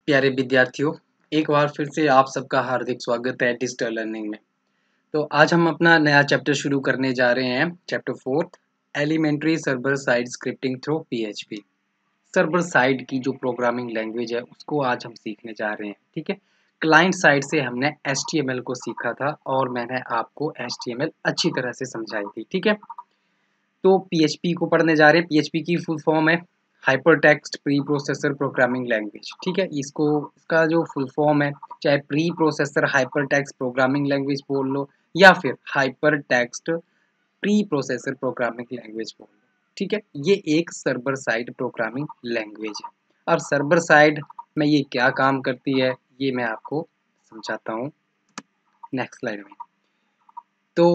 प्यारे विद्यार्थियों, एक बार फिर से आप सबका हार्दिक स्वागत है डिजिटल लर्निंग में। तो आज हम अपना नया चैप्टर शुरू करने जा रहे हैं, chapter 4 elementary server side scripting through PHP. Server side की जो प्रोग्रामिंग लैंग्वेज है उसको आज हम सीखने जा रहे हैं, ठीक है। क्लाइंट साइड से हमने एचटीएमएल को सीखा था और मैंने आपको एचटीएमएल अच्छी तरह से समझाई थी, ठीक है। तो पीएचपी को पढ़ने जा रहे हैं। पीएचपी की फुल फॉर्म है hypertext preprocessor programming language, ठीक है। इसका जो फुल फॉर्म है, चाहे preprocessor hypertext programming language बोल लो या फिर hypertext preprocessor programming language बोल लो, ठीक है। ये एक सर्वर साइड प्रोग्रामिंग लैंग्वेज है। अब सर्वर साइड में ये क्या काम करती है ये मैं आपको समझाता हूँ नेक्स्ट स्लाइड में। तो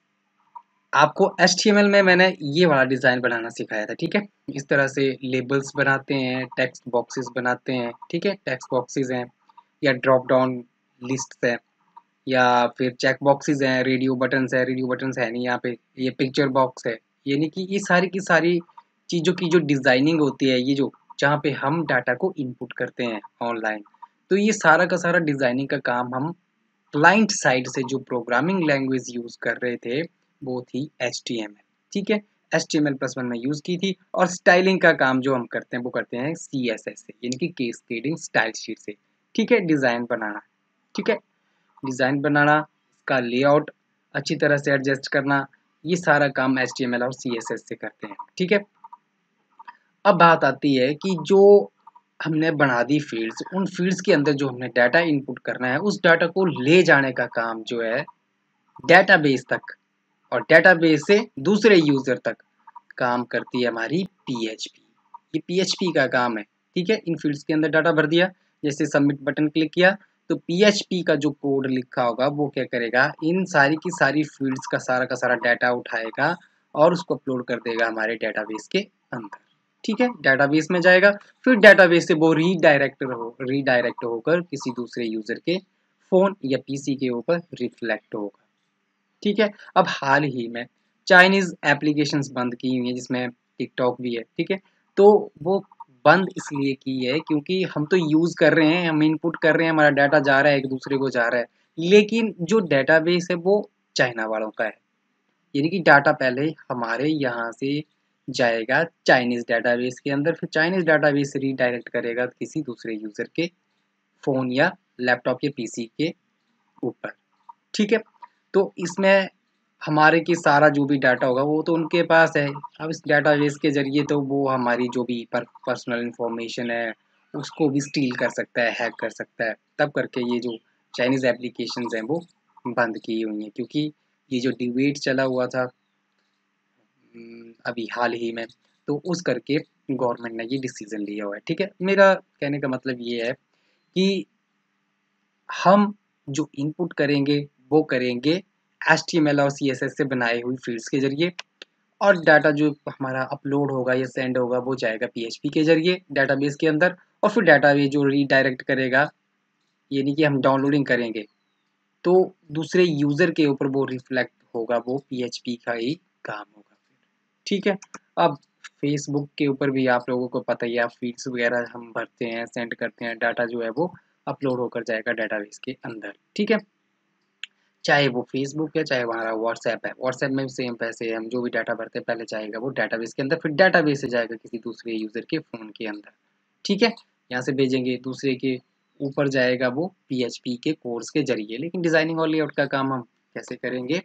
आपको HTML में मैंने ये वाला डिज़ाइन बनाना सिखाया था, ठीक है। इस तरह से लेबल्स बनाते हैं, टेक्स्ट बॉक्सेस बनाते हैं, ठीक है। टेक्स्ट बॉक्सेस हैं या ड्रॉप डाउन लिस्ट है या फिर चेक बॉक्सेस हैं, रेडियो बटन्स है नहीं यहाँ पे, ये पिक्चर बॉक्स है। यानी कि ये सारी की सारी चीज़ों की जो डिज़ाइनिंग होती है, ये जो जहाँ पे हम डाटा को इनपुट करते हैं ऑनलाइन, तो ये सारा का सारा डिज़ाइनिंग का काम हम क्लाइंट साइड से जो प्रोग्रामिंग लैंग्वेज यूज कर रहे थे वो थी HTML, ठीक है। HTML+1 में यूज की थी और स्टाइलिंग का काम जो हम करते हैं वो करते हैं CSS से, यानी कि कैस्केडिंग स्टाइल शीट से, ठीक है। डिजाइन बनाना, ठीक है, डिजाइन बनाना, इसका लेआउट अच्छी तरह से एडजस्ट करना, ये सारा काम HTML और CSS से करते हैं, ठीक है। अब बात आती है कि जो हमने बना दी फील्ड्स, उन फील्ड्स के अंदर जो हमने डाटा इनपुट करना है उस डाटा को ले जाने का काम जो है डेटाबेस तक और डेटाबेस से दूसरे यूजर तक काम करती है हमारी पीएचपी। ये पीएचपी का काम है, ठीक है। इन फील्ड्स के अंदर डाटा भर दिया, जैसे सबमिट बटन क्लिक किया तो पीएचपी का जो कोड लिखा होगा वो क्या करेगा, इन सारी की सारी फील्ड्स का सारा डाटा उठाएगा और उसको अपलोड कर देगा हमारे डेटाबेस के अंदर, ठीक है। डेटाबेस में जाएगा, फिर डेटाबेस से वो रीडायरेक्ट होकर किसी दूसरे यूजर के फोन या पीसी के ऊपर रिफ्लेक्ट होगा, ठीक है। अब हाल ही में चाइनीज एप्लीकेशंस बंद की हुई हैं जिसमें टिकटॉक भी है, ठीक है। तो वो बंद इसलिए की है क्योंकि हम तो यूज कर रहे हैं, हम इनपुट कर रहे हैं, हमारा डाटा जा रहा है, एक दूसरे को जा रहा है, लेकिन जो डेटाबेस है वो चाइना वालों का है। यानी कि डाटा पहले हमारे यहाँ से जाएगा चाइनीज डेटाबेस के अंदर, फिर चाइनीज डेटाबेस रीडायरेक्ट करेगा किसी दूसरे यूजर के फोन या लैपटॉप या पीसी के ऊपर, ठीक है। तो इसमें हमारे की सारा जो भी डाटा होगा वो तो उनके पास है। अब इस डाटाबेस के जरिए तो वो हमारी जो भी पर्सनल इंफॉर्मेशन है उसको भी स्टील कर सकता है, हैक कर सकता है। तब करके ये जो चाइनीज़ एप्लीकेशंस हैं वो बंद की हुई हैं, क्योंकि ये जो डिबेट चला हुआ था अभी हाल ही में, तो उस करके गवर्नमेंट ने ये डिसीजन लिया हुआ है, ठीक है। मेरा कहने का मतलब ये है कि हम जो इनपुट करेंगे वो करेंगे HTML और CSS से बनाई हुई फील्ड्स के जरिए, और डाटा जो हमारा अपलोड होगा या सेंड होगा वो जाएगा PHP के जरिए डेटाबेस के अंदर, और फिर डाटाबेस जो रीडायरेक्ट करेगा, यानी कि हम डाउनलोडिंग करेंगे तो दूसरे यूज़र के ऊपर वो रिफ्लेक्ट होगा, वो PHP का ही काम होगा, ठीक है। अब फेसबुक के ऊपर भी आप लोगों को पता ही है, फीड्स वगैरह हम भरते हैं, सेंड करते हैं, डाटा जो है वो अपलोड होकर जाएगा डेटाबेस के अंदर, ठीक है। चाहे वो फेसबुक है चाहे हमारा व्हाट्सएप है, व्हाट्सएप में भी सेम पैसे हम जो भी डाटा भरते हैं पहले जाएगा वो डेटाबेस के अंदर, फिर डेटाबेस से जाएगा किसी दूसरे यूजर के फोन के अंदर, ठीक है। यहाँ से भेजेंगे दूसरे के ऊपर जाएगा वो PHP के कोर्स के जरिए। लेकिन डिजाइनिंग और लेआउट का काम हम कैसे करेंगे,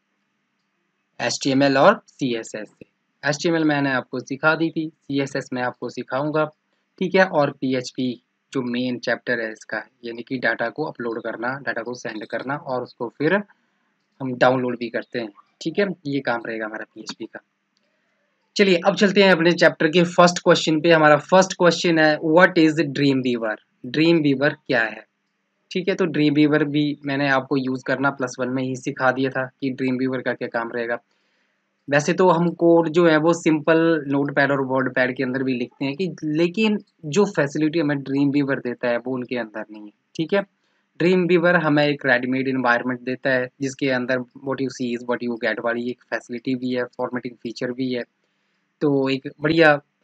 HTML और CSS से। HTML मैंने आपको सिखा दी थी, CSS मैं आपको सिखाऊंगा, ठीक है। और PHP जो मेन चैप्टर है इसका, यानी कि डाटा को अपलोड करना, डाटा को सेंड करना और उसको फिर हम डाउनलोड भी करते हैं, ठीक है। ये काम रहेगा हमारा PHP का। चलिए अब चलते हैं अपने चैप्टर के फर्स्ट क्वेश्चन पे। हमारा फर्स्ट क्वेश्चन है what is Dreamweaver. Dreamweaver क्या है, ठीक है। तो ड्रीम वीवर भी मैंने आपको यूज करना +1 में ही सिखा दिया था कि ड्रीम वीवर का क्या काम रहेगा। वैसे तो हम कोड जो है वो सिंपल नोटपैड और वर्ड पैड के अंदर भी लिखते हैं कि, लेकिन जो फैसिलिटी हमें ड्रीम वीवर देता है वो उनके अंदर नहीं है, ठीक है। ड्रीम वीवर हमें एक रेडीमेड इन्वायरमेंट देता है जिसके अंदर what you see is what you get वाली एक फैसिलिटी भी है, फॉर्मेटिंग फीचर भी है। तो एक बढ़िया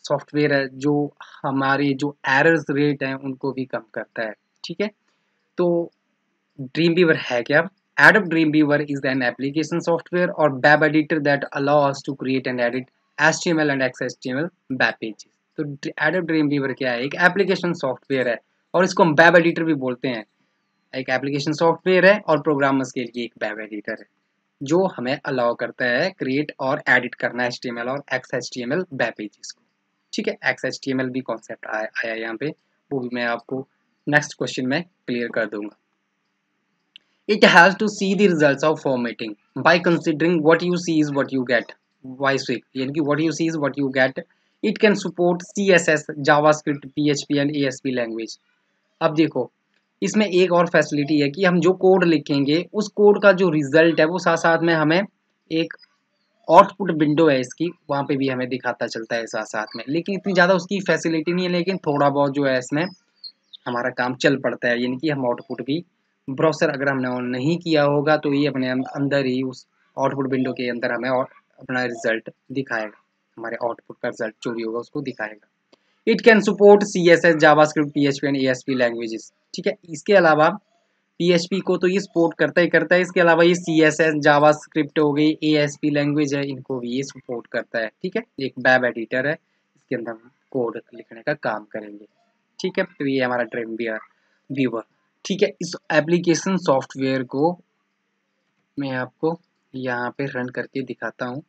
सॉफ्टवेयर है जो हमारे जो एरर्स रेट हैं उनको भी कम करता है। ठीक है, तो Dreamweaver है क्या? Adobe Dreamweaver is an application software or web editor that allow us to create and edit HTML and XHTML web pages। तो Adobe Dreamweaver क्या है? एक एप्लीकेशन सॉफ्टवेयर है और इसको हम वेब एडिटर भी बोलते हैं। एक एप्लीकेशन सॉफ्टवेयर है और प्रोग्रामर्स के लिए एक वेब एडिटर है जो हमें अलाउ करता है क्रिएट और एडिट करना HTML और XHTML वेब पेजेस को। ठीक है, XHTML भी कॉन्सेप्ट आया यहाँ पे, वो भी मैं आपको नेक्स्ट क्वेश्चन में क्लियर कर दूंगा। It has to see the results of formatting by considering what you see is what you get। Why swig यानी कि what you see is what you get। It can support CSS, JavaScript, PHP and ASP language। अब देखो, इसमें एक और facility है कि हम जो कोड लिखेंगे उस कोड का जो रिजल्ट है वो साथ साथ में हमें एक आउटपुट विंडो है इसकी, वहाँ पे भी हमें दिखाता चलता है साथ साथ में। लेकिन इतनी ज़्यादा उसकी फैसिलिटी नहीं है, लेकिन थोड़ा बहुत जो है इसमें हमारा काम चल पड़ता है। यानी कि हम आउटपुट भी, ब्राउज़र अगर हमने ऑन नहीं किया होगा तो ये अपने अंदर ही उस आउटपुट विंडो के अंदर हमें और अपना रिजल्ट दिखाएगा, हमारे आउटपुट का रिजल्ट जो भी होगा उसको दिखाएगा। It can support CSS, JavaScript, PHP and ASP languages. ठीक है, इसके अलावा PHP को तो ये सपोर्ट करता है, इसके अलावा ये CSS, जावास्क्रिप्ट हो गई, ASP लैंग्वेज है, इनको भी ये सपोर्ट करता है। ठीक है, एक वेब एडिटर है, इसके अंदर हम कोड लिखने का काम करेंगे। ठीक है, तो ये हमारा ड्रीमवीवर। ठीक है, इस एप्लीकेशन सॉफ्टवेयर को मैं आपको यहाँ पे रन करके दिखाता हूँ।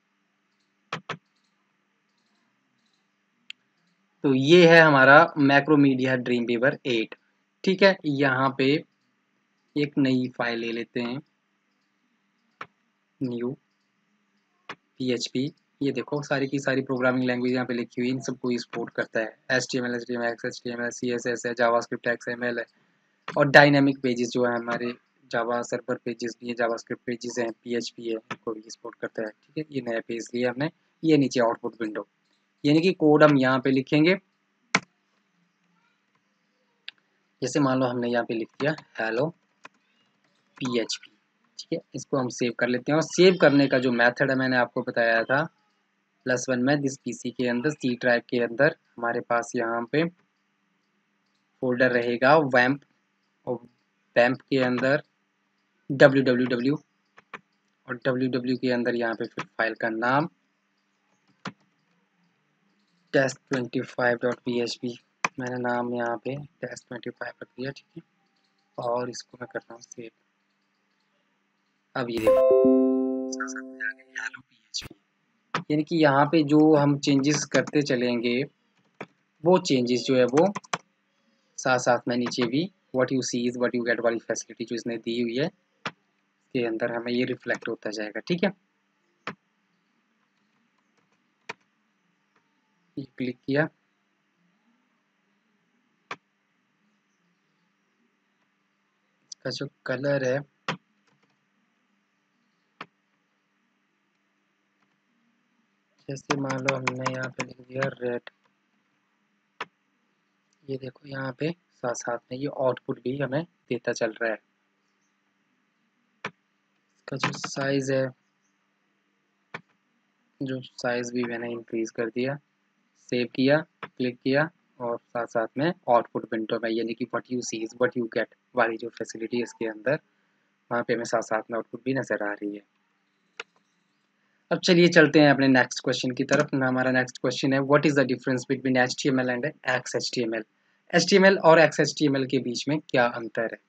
तो ये है हमारा मैक्रोमीडिया ड्रीमवीवर 8। ठीक है, यहाँ पे एक नई फाइल ले लेते हैं, न्यू PHP। ये देखो सारी की सारी प्रोग्रामिंग लैंग्वेज यहाँ पे लिखी हुई, इन सबको सपोर्ट करता है। HTML, XHTML, CSS है, जावास्क्रिप्ट, XML है और डायनामिक पेजेस जो है हमारे जावा सर्वर पेजेस भी है, जावास्क्रिप्ट पेजेस हैं, PHP है, इनको भी सपोर्ट करता है। ठीक है, ये नया पेज लिया हमने, ये नीचे आउटपुट विंडो, यानी कि कोड हम यहाँ पे लिखेंगे। जैसे मान लो हमने यहाँ पे लिख दिया हेलो PHP। ठीक है, इसको हम सेव कर लेते हैं और सेव करने का जो मेथड है मैंने आपको बताया था +1 में, दिस PC के अंदर C ड्राइव के अंदर हमारे पास यहाँ पे फोल्डर रहेगा वैम्प, और वैम्प के अंदर www, और www के अंदर यहाँ पे फिर फाइल का नाम test25.php, मैंने नाम यहाँ पे test25 रख दिया। ठीक है, और इसको मैं कर रहा हूँ सेव। अब ये देखो हेलो PHP, यानी कि यहाँ पे जो हम चेंजेस करते चलेंगे वो चेंजेस जो है वो साथ साथ में नीचे भी what you see is what you get वाली फैसिलिटी जो इसने दी हुई है के अंदर हमें ये रिफ्लेक्ट होता जाएगा। ठीक है, ये क्लिक किया, इसका जो कलर है जैसे मान लो हमने यहाँ पे लिख दिया रेड, ये देखो यहाँ पे साथ साथ में ये आउटपुट भी हमें देता चल रहा है। इसका जो साइज है, जो साइज भी मैंने इंक्रीज कर दिया, सेव किया, क्लिक किया और साथ साथ में आउटपुट विंडो में यानी कि what you see is what you get वाली जो फैसिलिटी है इसके अंदर, वहाँ पे हमें साथ साथ में आउटपुट भी नजर आ रही है। अब चलिए चलते हैं अपने नेक्स्ट क्वेश्चन की तरफ। हमारा नेक्स्ट क्वेश्चन है what is the difference between HTML and XHTML। HTML और XHTML के बीच में क्या अंतर है?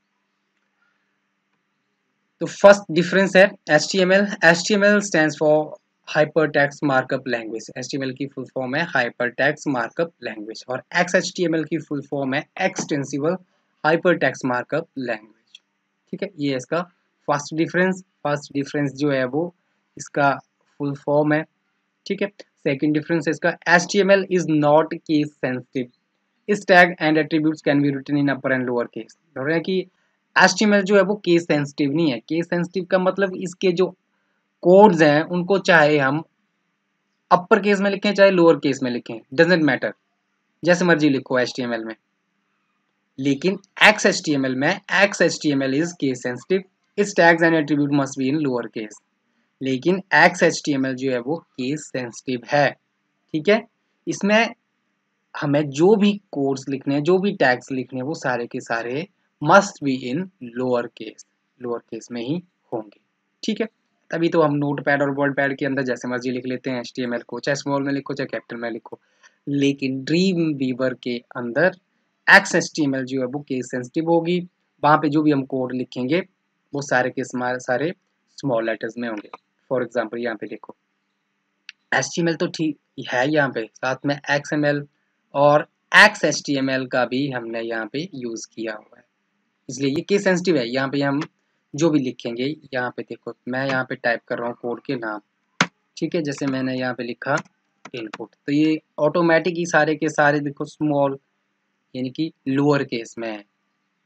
तो फर्स्ट डिफरेंस है HTML stands for hypertext markup language. HTML की फुल फॉर्म है हाइपरटेक्स्ट मार्कअप लैंग्वेज और XHTML की फुल फॉर्म है एक्सटेंसिबल हाइपरटेक्स्ट मार्कअप लैंग्वेज। ठीक है, ये इसका फर्स्ट डिफरेंस जो है वो इसका फुल फॉर्म है। ठीक है, सेकंड डिफरेंस है इसका HTML is not case sensitive, its tag and attributes can be written in upper and lower case. बोल रहे हैं कि HTML जो है वो केस सेंसिटिव नहीं है। केस सेंसिटिव का मतलब इसके जो कोड्स हैं उनको चाहे हम अपर केस में लिखें चाहे लोअर केस में लिखें, डजेंट मैटर, जैसे मर्जी लिखो HTML में। लेकिन XHTML is case sensitive, its tags and attribute must be in lower case. लेकिन XHTML जो है वो केस सेंसिटिव है। ठीक है, इसमें हमें जो भी कोड्स लिखने हैं, जो भी टैग्स लिखने हैं, वो सारे के सारे must be in lower case में ही होंगे। ठीक है, तभी तो हम नोटपैड और वर्डपैड के अंदर जैसे मर्जी लिख लेते हैं एचटीएमएल को, चाहे स्मॉल में लिखो चाहे कैपिटल में लिखो। लेकिन ड्रीम वीवर के अंदर एक्स एचटीएमएल जो है वो केस सेंसिटिव होगी। वहां पे जो भी हम कोड लिखेंगे वो सारे के सारे स्मॉल लेटर्स में होंगे। फॉर एग्जाम्पल यहाँ पे देखो HTML तो ठीक है, यहाँ पे साथ में XML और XHTML का भी हमने यहाँ पे यूज किया हुआ है, इसलिए ये केस सेंसिटिव है। यहाँ पे हम जो भी लिखेंगे, यहाँ पे देखो मैं यहाँ पे टाइप कर रहा हूँ कोड के नाम, ठीक है, जैसे मैंने यहाँ पे लिखा इनपुट, तो ये ऑटोमेटिक ही सारे के सारे देखो स्मॉल यानी कि लोअर केस में है।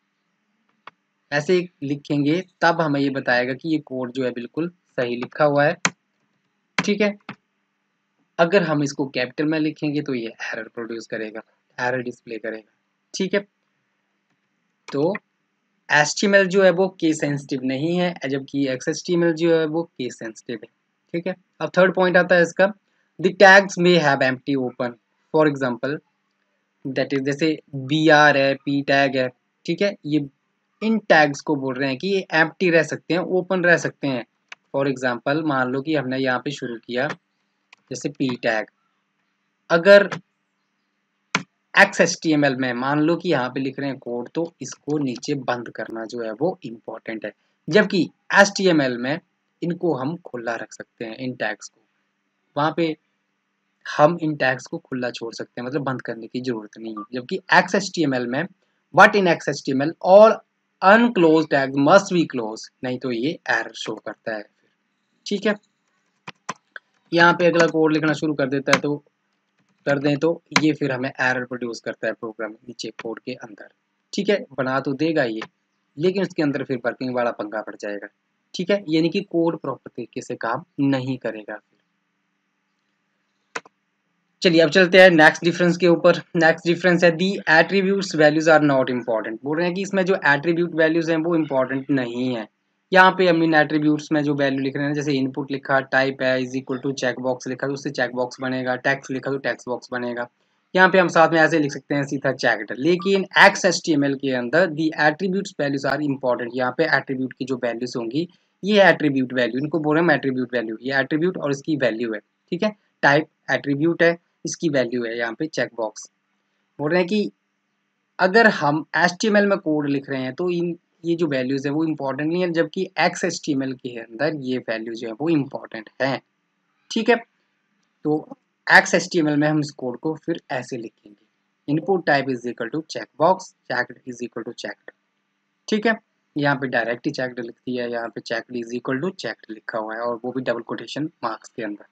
ऐसे लिखेंगे तब हमें ये बताएगा कि ये कोड जो है बिल्कुल सही लिखा हुआ है। ठीक है, अगर हम इसको कैपिटल में लिखेंगे तो ये एरर प्रोड्यूस करेगा, एरर डिस्प्ले करेगा। ठीक है, तो HTML जो है वो केस सेंसिटिव नहीं है, जबकि XHTML जो है वो केस सेंसिटिव है। ठीक है, अब थर्ड पॉइंट आता है इसका, the tags may have empty open. For example that is जैसे BR है, P टैग है, ठीक है, ये इन टैग्स को बोल रहे हैं कि ये एम्प्टी रह सकते हैं, ओपन रह सकते हैं। फॉर एग्जांपल मान लो कि हमने यहाँ पे शुरू किया जैसे P टैग, अगर XHTML में मान लो कि यहाँ पे लिख रहे हैं कोड, तो इसको नीचे बंद करना जो है वो इम्पोर्टेंट है, जबकि HTML में इनको हम खुला रख सकते हैं, इन टैग्स को। वहां पे हम इन टैग्स को खुला छोड़ सकते हैं, मतलब बंद करने की जरूरत नहीं है। जबकि XHTML में बट इन XHTML और unclose tag must be close, नहीं तो ये एरर शो करता है। ठीक है, यहाँ पे अगला कोड लिखना शुरू कर देता है तो कर दें तो ये फिर हमें एरर प्रोड्यूस करता है प्रोग्राम नीचे कोड के अंदर। ठीक है, बना तो देगा ये, लेकिन उसके अंदर फिर वर्किंग वाला पंगा पड़ जाएगा। ठीक है, यानी कि कोड प्रॉपर तरीके से काम नहीं करेगा। चलिए अब चलते हैं नेक्स्ट डिफरेंस के ऊपर। नेक्स्ट डिफरेंस है the attributes values are not important. बोल रहे हैं कि इसमें जो एट्रीब्यूट वैल्यूज हैं वो इम्पॉर्टेंट नहीं है। यहाँ पे हम इन एट्रीब्यूट्स में जो वैल्यू लिख रहे हैं, जैसे इनपुट लिखा, टाइप है is equal to check box लिखा तो उससे चेक बॉक्स बनेगा, टेक्स्ट लिखा तो टेक्स्ट बॉक्स बनेगा। यहाँ पे हम साथ में ऐसे लिख सकते हैं सीधा चेक्ड। लेकिन XHTML के अंदर the attributes values are important. यहाँ पे एट्रीब्यूट की जो वैल्यूज होंगी ये एट्रीब्यूट वैल्यू, इनको बोल रहे हैं एट्रीब्यूट वैल्यू, ये एट्रीब्यूट और इसकी वैल्यू है। ठीक है, टाइप एट्रीब्यूट है, इसकी वैल्यू है यहाँ पे चेक बॉक्स। बोल रहे हैं कि अगर हम HTML में कोड लिख रहे हैं तो इन ये जो वैल्यूज है वो इम्पोर्टेंट नहीं है, जबकि XHTML के अंदर ये वैल्यू जो है वो इम्पोर्टेंट है। ठीक है, तो XHTML में हम इस कोड को फिर ऐसे लिखेंगे, input type is equal to check box, checked is equal to checked. ठीक है, यहाँ पे डायरेक्ट ही चेक्ड लिख दिया है, यहाँ पे checked is equal to checked लिखा हुआ है और वो भी डबल कोटेशन मार्क्स के अंदर।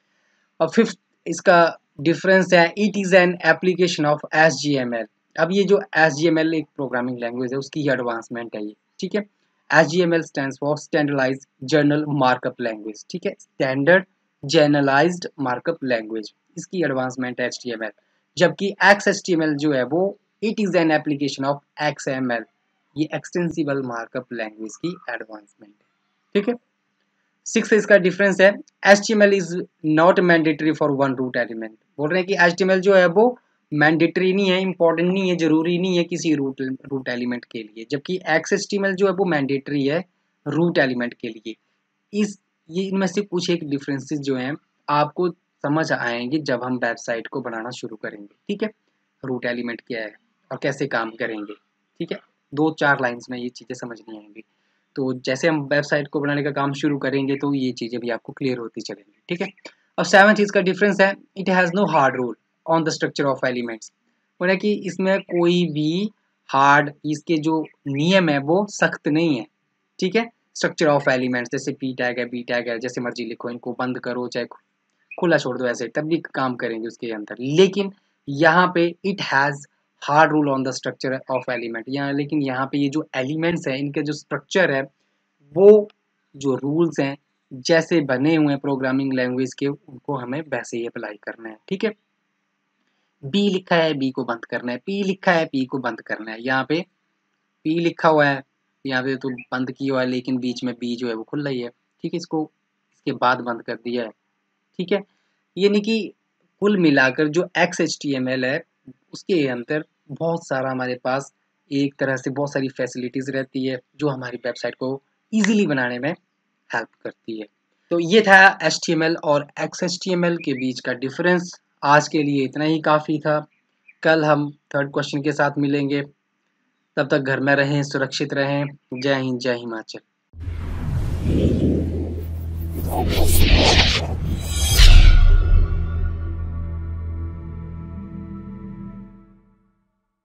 और फिफ्थ इसका डिफरेंस है it is an application of HTML। अब ये जो HTML एक प्रोग्रामिंग लैंग्वेज है उसकी एडवांसमेंट है ये। ठीक है, HTML stands for standardized journal markup language. ठीक है, स्टैंडर्ड जनरलाइज्ड मार्कअप लैंग्वेज, इसकी एडवांसमेंट है HTML। जबकि XHTML जो है वो it is an application of XML, ये एक्सटेंसिबल मार्कअप लैंग्वेज की एडवांसमेंट है। ठीक है, सिक्स इसका डिफरेंस है HTML is not mandatory for one root element. बोल रहे हैं कि HTML जो है वो मैंडेटरी नहीं है, इंपॉर्टेंट नहीं है, जरूरी नहीं है किसी रूट एलिमेंट के लिए, जबकि XHTML जो है वो मैंडेटरी है रूट एलिमेंट के लिए। इस ये इनमें से कुछ एक डिफरेंसेस जो हैं आपको समझ आएंगे जब हम वेबसाइट को बनाना शुरू करेंगे। ठीक है, रूट एलिमेंट क्या है और कैसे काम करेंगे। ठीक है, 2-4 लाइंस में ये चीज़ें समझ नहीं आएंगी। तो जैसे हम वेबसाइट को बनाने का काम शुरू करेंगे तो ये चीज़ें भी आपको क्लियर होती चलेंगी। ठीक है, अब सेवन चीज़ का डिफरेंस है it has no hard rule on the structure of elements. बोला कि इसमें कोई भी हार्ड इसके जो नियम है वो सख्त नहीं है। ठीक है, स्ट्रक्चर ऑफ एलिमेंट्स जैसे P टैग है, B टैग है, जैसे मर्जी लिखो, इनको बंद करो चाहे खुला छोड़ दो, ऐसे तब भी काम करेंगे उसके अंदर। लेकिन यहाँ पे it has hard rule on the structure of element, यहाँ लेकिन यहाँ पे ये जो एलिमेंट्स हैं इनके जो स्ट्रक्चर है वो जो रूल्स हैं जैसे बने हुए हैं प्रोग्रामिंग लैंग्वेज के, उनको हमें वैसे ही अप्लाई करना है। ठीक है, बी लिखा है बी को बंद करना है, पी लिखा है पी को बंद करना है। यहाँ पे पी लिखा हुआ है, यहाँ पे तो बंद किया हुआ है लेकिन बीच में बी जो है वो खुला ही है। ठीक है, इसको इसके बाद बंद कर दिया है। ठीक है, ये नहीं कि कुल मिलाकर जो XHTML है उसके अंदर बहुत सारा हमारे पास एक तरह से बहुत सारी फैसिलिटीज़ रहती है जो हमारी वेबसाइट को ईज़िली बनाने में हेल्प करती है। तो ये था HTML और XHTML के बीच का डिफरेंस। आज के लिए इतना ही काफ़ी था। कल हम थर्ड क्वेश्चन के साथ मिलेंगे। तब तक घर में रहें, सुरक्षित रहें। जय हिंद, जय हिमाचल।